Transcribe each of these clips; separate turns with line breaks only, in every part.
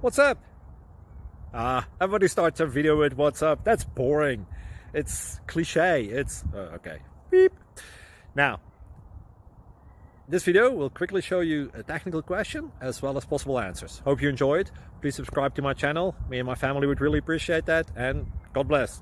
What's up? Everybody starts a video with what's up. That's boring. It's cliche. It's okay. Beep. Now, this video will quickly show you a technical question as well as possible answers. Hope you enjoyed. Please subscribe to my channel. Me and my family would really appreciate that, and God bless.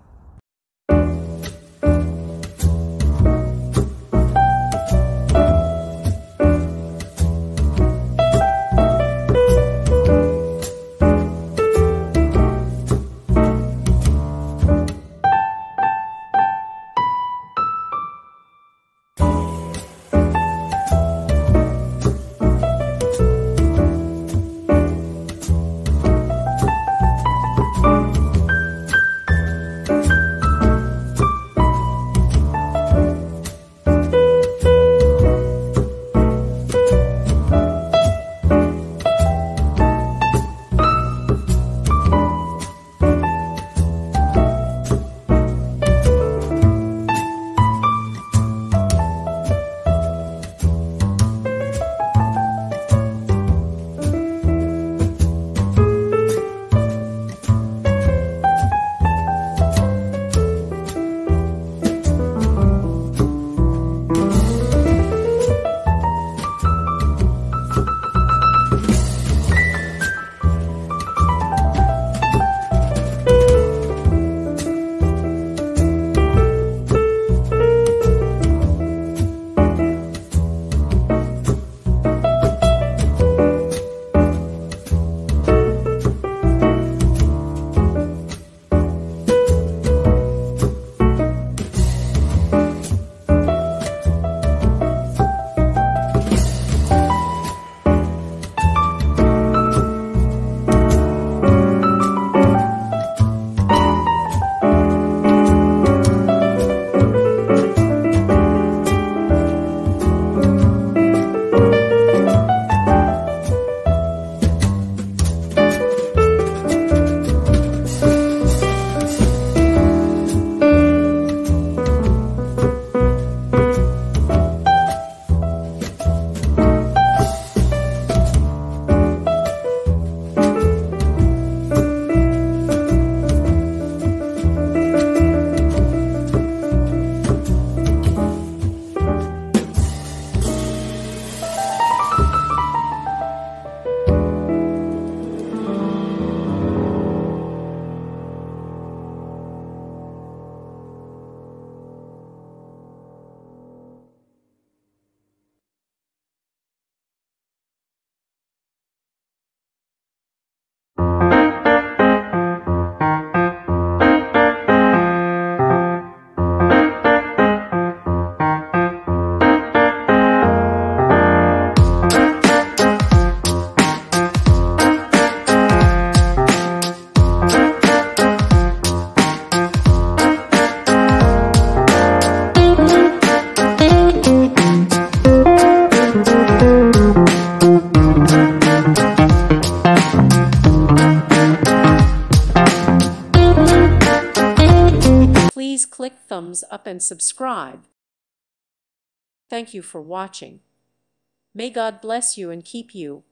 Please click thumbs up and subscribe. Thank you for watching. May God bless you and keep you.